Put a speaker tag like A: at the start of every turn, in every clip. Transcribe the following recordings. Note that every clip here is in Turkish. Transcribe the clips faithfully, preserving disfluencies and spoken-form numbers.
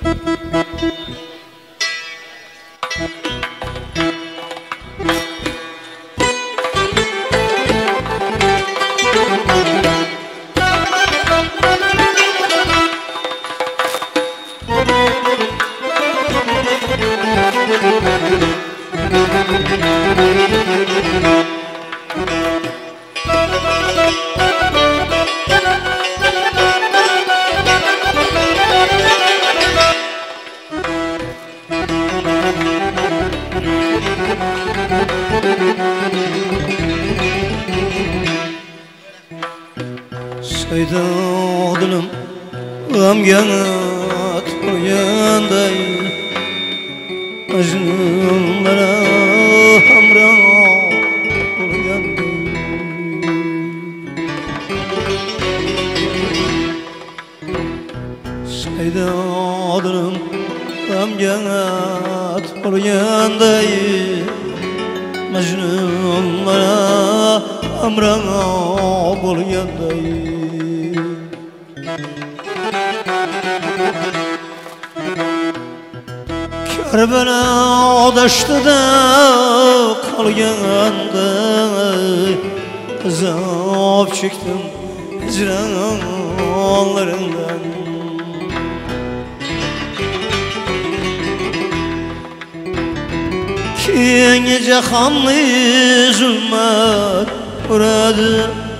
A: Saydadım gamganat uyanday acınlara hamra uyanday Saydadım gamganat uyanday acınlara hamra uyanday Kerbela daştıda kalganda azap çektim hicranlarından Ki gece kanlı zulmet uğradı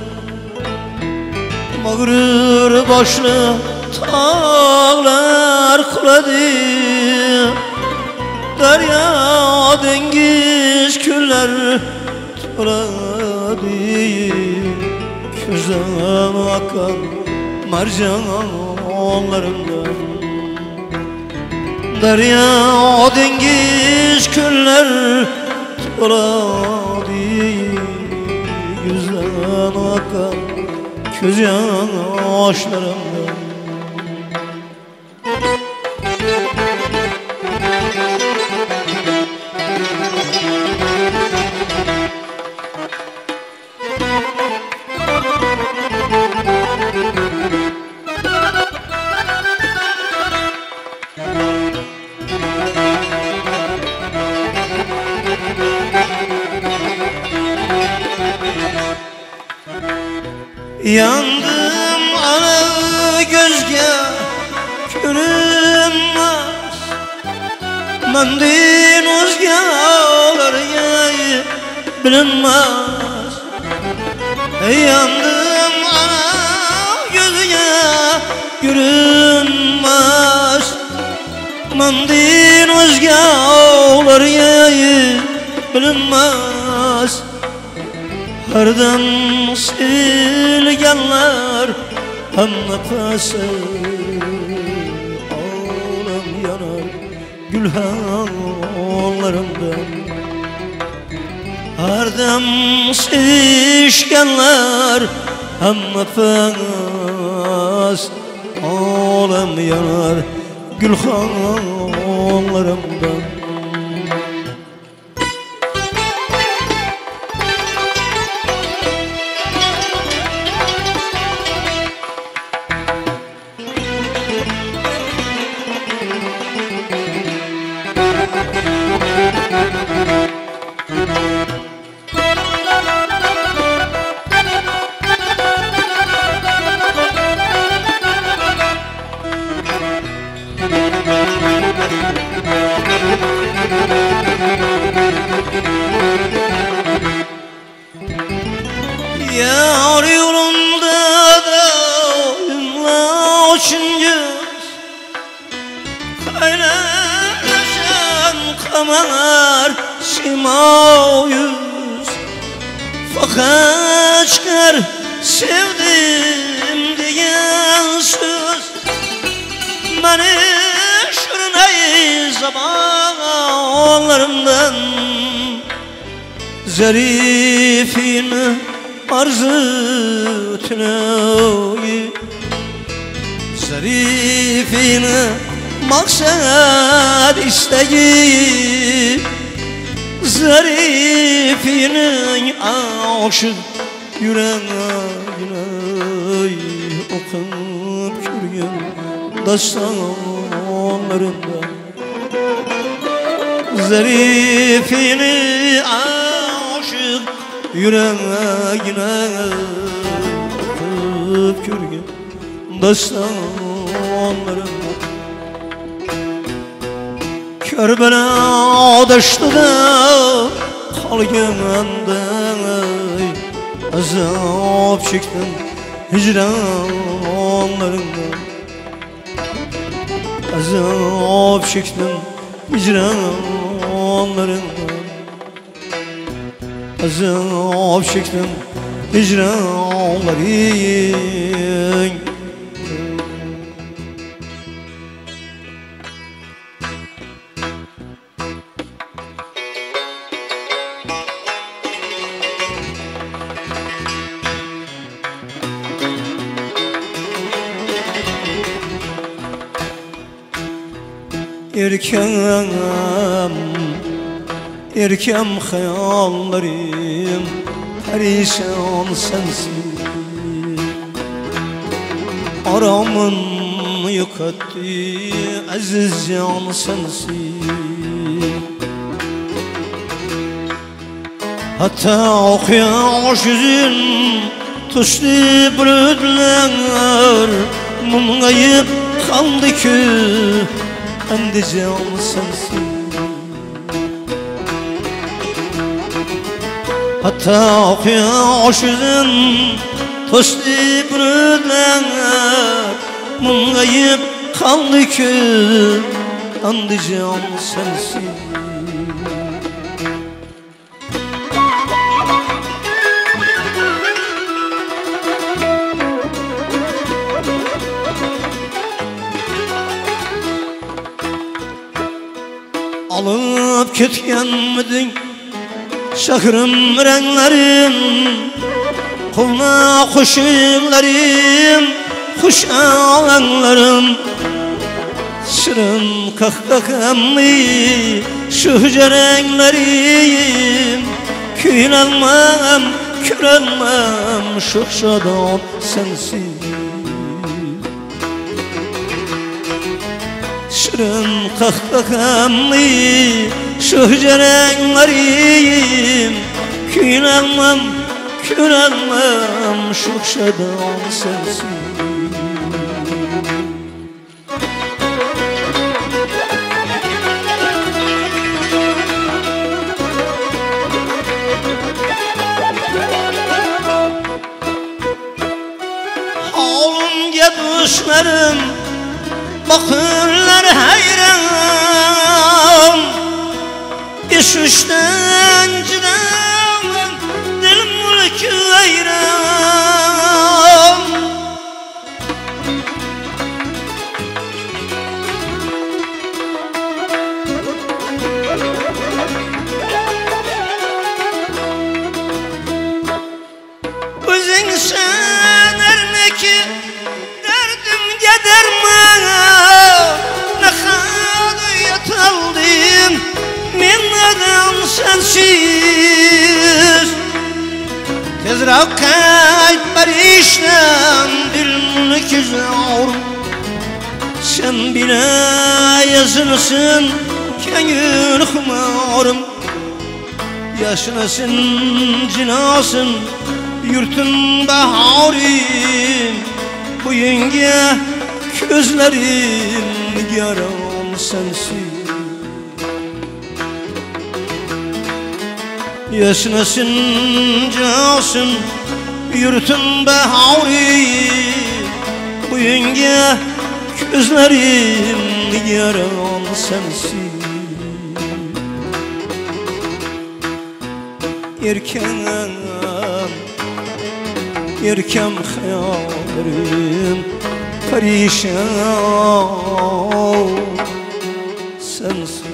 A: Mağrur başlı tağlar kuladı Derya dengiz küller tuladı Gözden akan mercanlarımdan Derya dengiz küller tuladı Gözden akan göz yaşlarımdan Yandım ana gözge görünmez Mendin özgeler bilinmez Yandım ana gözge görünmez Mendin özgeler bilinmez Herdem silgenler hem nefesi Ağlam yanar gülhanlarımdan Herdem silgenler hem nefes Ağlam yanar gülhanlarımdan Yar yolunda da uçuncuz Kaynaşan kamar sima yüz Fakat çıkar sevdim diyen söz Beni şurnayı zamanlarımdan Zarifin arzu tünöyi Zarifin maksat isteği Zarifinin aşık yüreğine Okup yürüyen dastanlarımdan onlarında zarifini aşık yüreğine kıp körgen dastanlarında Kerbela daştıda kalganda azap çektim hicranlarında azap çektim hicranlarında azap çektim hicranlarında Erkem, erkem hayallerim perişan sensin Aramın yıkattı aziz can sensin Hatta okuyaş yüzün tuştu bürüdüler Mumgayıp kaldı ki Endi can sensin Hatta okuyaş yüzün toştu bürüdüler Mumgayıp kaldı ki Endi can sensin Alıp ketkenmidin şahırım renklerim Kulna kuşuklarım, kuş alanlarım Şirin kahkahamlı şu cerenlerim Küylenmem, kürenmem şuhşadan sensin Şirin kahkahamlı şu cerenlerim Küylenmem, kürenmem şuhşadan sensin Havlumga düşlerim bakırlar hayran İş üçten cidden dilim mülkü hayran Özün sen ermeki derdim gidermen sensiz Tezrak kalp perişan dilimini küzavrum Sen bile yazılsın kengül hımarım Yaşınasın cinasın yurtun baharim Bu yenge gözlerim yaram sensiz Yaşınasın casın yurtun bahari Bu yenge gözlerim yaran sensin Erkem, erkem hayallerim perişan sensin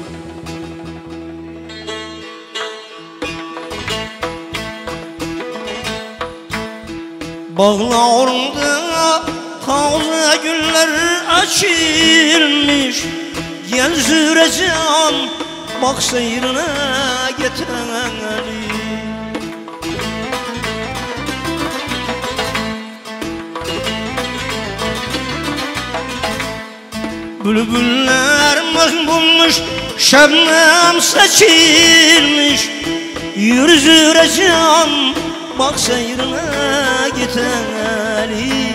A: Bağlarında taze güller açılmış Gel zürecan bak seyrine getireli Bülbüller mah bulmuş, şebnem saçılmış. Yürü züre can, bak seyrine giteli.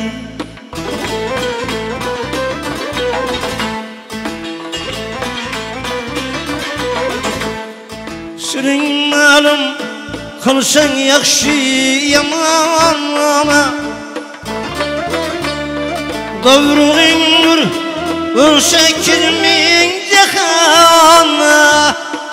A: Senin malum kılsan yakşı yaman. Davruğindir ölse kilmin cehana.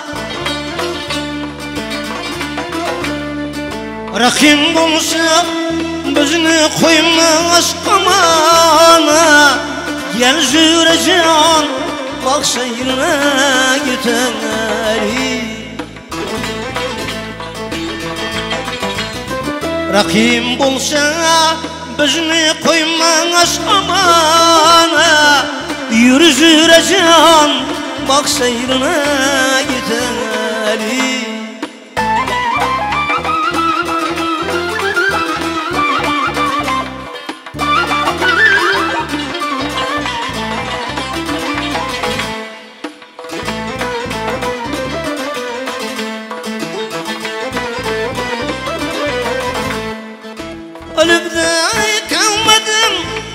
A: Rakim bulsa bizini koymaz amana. Gel züre can, bak seyrine giteli. Rakim bulsa bizini koymaz amana. Yürü züre can, bak seyrine giteli. Ölümde kalmadım,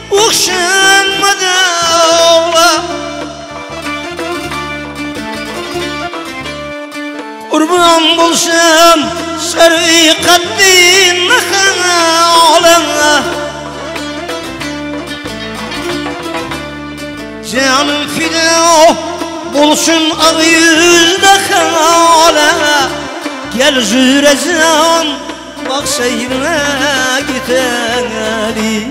A: okşanmadım. Kurban bulsam sarı kaddin halına. Canım fida bulsun ağ yüzde halına. Gel züre can, bak seyrine giteli.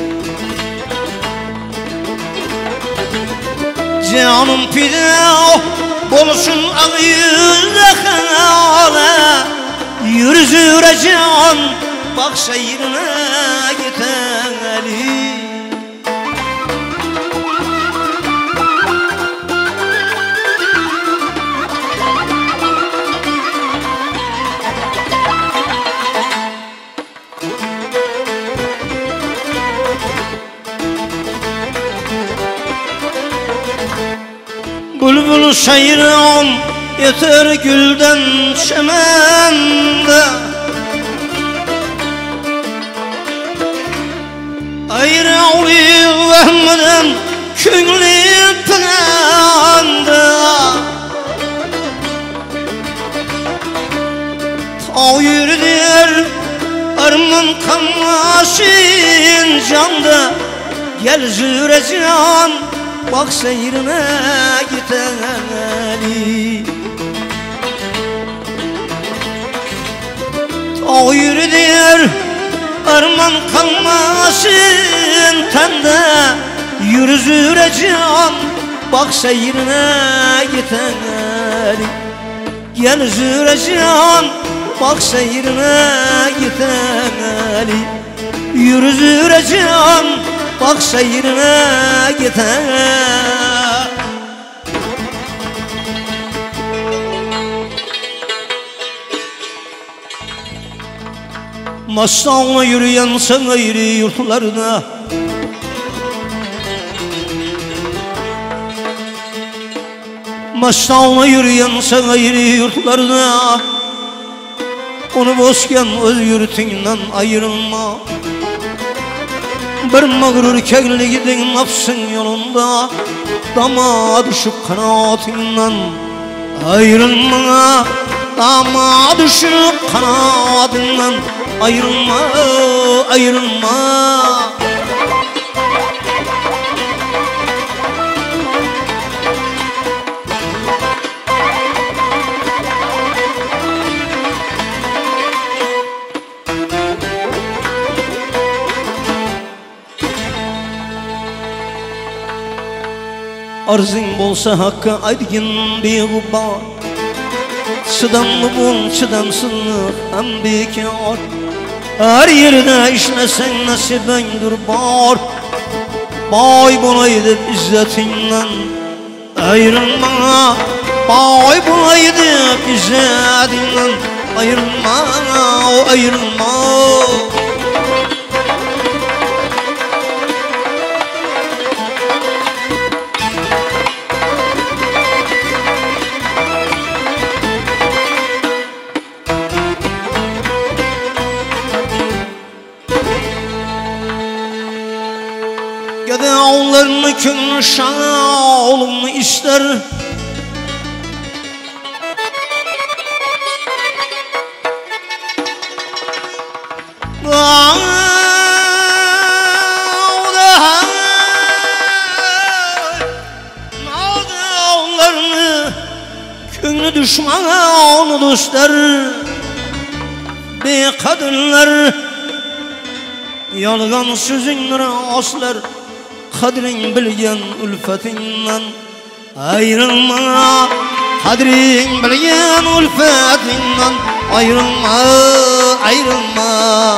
A: Canım fida bulsun ağ yüzde hala. Yürü züre can, bak seyrine giteli. Bülbül şayran yeter gülden çemende. Ayrı oluyor vehmeden könglim pınanda. Ta yürüdür arman kanmasın canda. Gel züre can, bak seyrine giteli. Ta yürüdür arman kalmasın tende. Yürü züre can, bak seyrine giteli. Gel züre can, bak seyrine giteli. Yürü züre can, bak seyrine giteli. Mastanla yürüyen sen ayrı yurtlarına. Mastanla yürüyen sen ayrı yurtlarına. Onu bozken öz yurtinden ayrılma. Bir mağrur kegli gidin nafsın yolunda. Dama düşüp kanatından ayrılma. Dama düşüp kanadından ayrılma, ayrılma. Arzın bolsa hakkı aydın bir gubbar. Çıdamlı bul, çıdamsızlık hem bekar. Her yerde işlesen nasibindir bar. Bay bulaydı izzetinden ayrılma. Bay bulaydı izzetinden ayrılma, ayrılma. köngül şana olumlu ister. Köngülü düşmana onu dostlar, bekadırlar, yalgan sözünleri aslar. Kadrin bilgen ülfetinden ayrılma, kadrin bilgen ülfetinden ayrılma, ayrılma.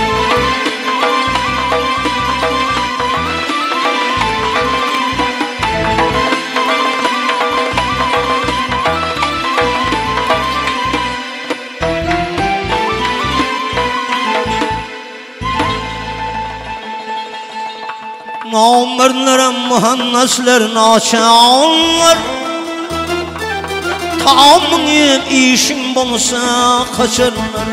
A: Namerlere muhannaslar naçanlar, taamın yiyip işin bulsa kaçarlar.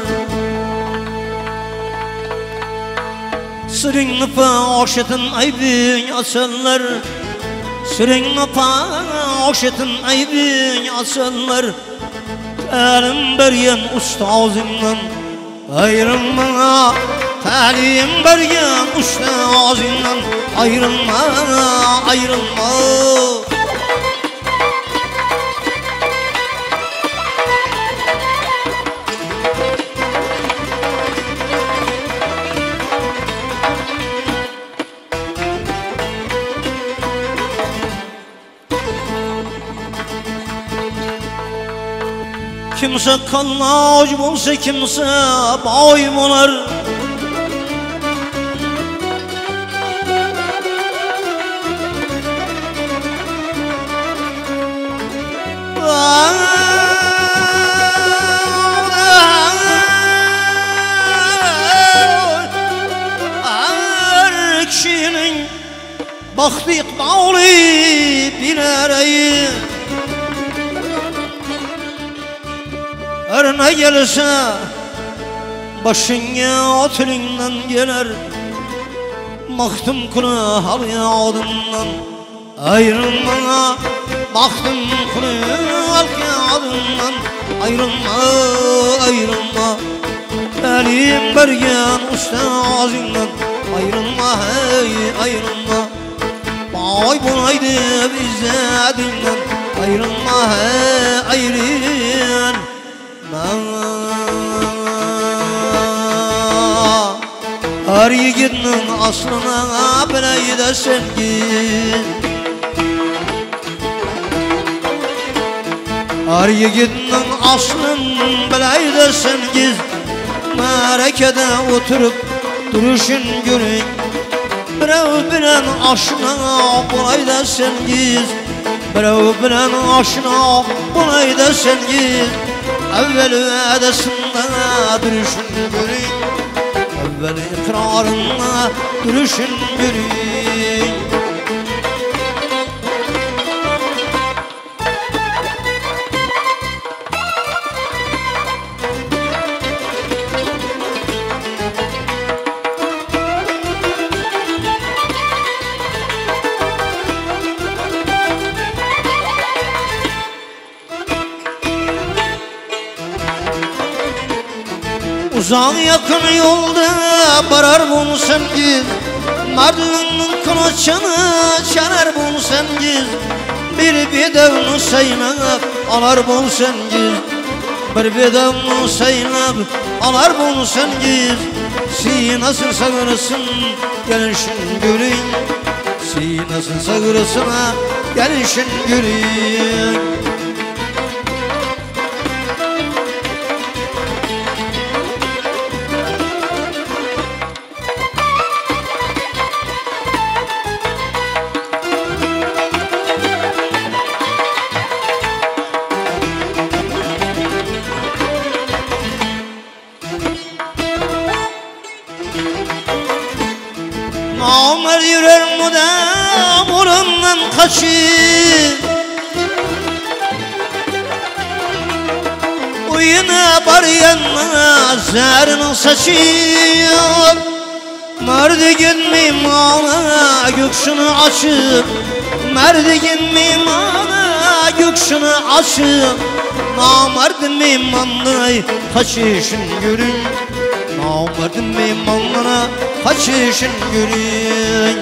A: Sırın paşetin aybin asarlar, sırın paşetin aybin asarlar. Talim bergen ustazından ayrılma, talim bergen ustazından ayrılma, ayrılma. Kimse kallac bolsa kimse boy bolar. Her kişinin bahtı ikbalı bilereyi, her ne gelirse başına otelingden gelir. Baktım kulu hal yadından ayrılma, baktım kulu hal yadından ayrılma, ayrılma. Elim bergen ustazından ayrılma, hey ayrılma. Boy bulaydı bizzadinden ayrılma, hey ayrılma. Her yiğidinin aslına bileydi sen git. Her yiğidinin aslını bileydi sen git. Merekede oturup duruşun görün, birov bilen aşna bulaydı sen git. Birov bilen aşna bulaydı sen git. Evvel vədəsində duruşun görün, evvel ikrarında duruşun görün. Uzak yakın yolda barar bulsam giz, Mardin'in kılıçını çalar bulsam giz. Bir bedavını saynab alar bulsam giz, bir bedavını saynab alar bulsam giz. Sinasın sağırısın gelişin görün, sinasın sağırısına gelişin görün. Namer yürür mudam orundan kaçır, uyuna bar yanına zarını saçır. Merdigin mimana göksünü açıp, merdigin mimana göksünü açıp, namerdin mimanlığı kaçışın görün, namerdin mimanlığı kaçışın görün.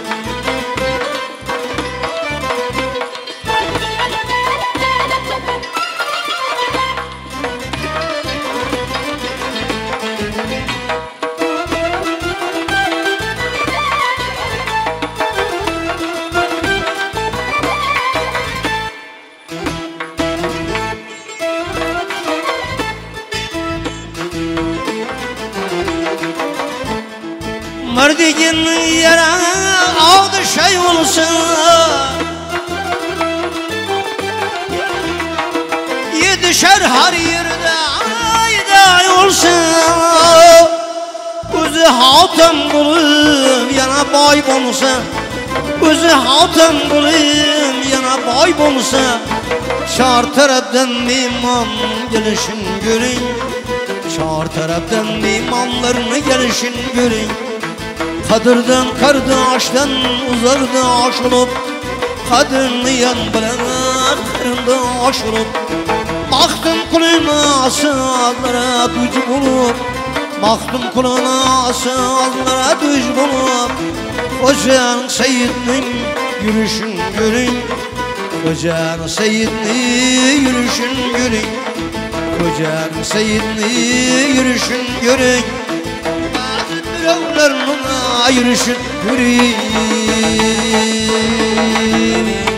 A: Merdigin yere aldı şey olsa, yedişer her yerde ayday olsa, özü hatem bulup yana bay olsa, özü hatem bulup yana bay olsa, çar taraftan mimam gelişin görün, çar taraftan mimamlarını gelişin görün. Kadirden kardeşten uzardı aşılıp, kadirliyen bilen kardeş olup, baktım kuluna sağlara düz bulup, baktım kuluna sağlara düz bulup, Hocanın Seyyid'nin yürüyüşün görün, Hocanın Seyyid'nin yürüyüşün görün, Hocanın Seyyid'nin yürüyüşün görün. Yürüyüşün yürüyün.